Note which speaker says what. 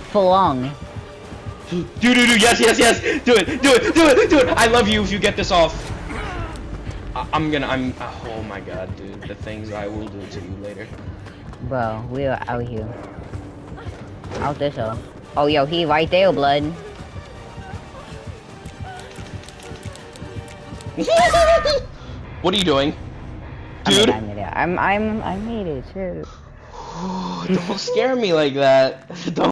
Speaker 1: full long.
Speaker 2: Dude, yes, do it. I love you if you get this off. Oh my god, dude, the things I will do to you later.
Speaker 1: Bro, we are out here. Out this hole. Oh, yo, he right there, blood.
Speaker 2: What are you doing? Dude?
Speaker 1: I made it, I made it, too.
Speaker 2: Don't scare me like that. Don't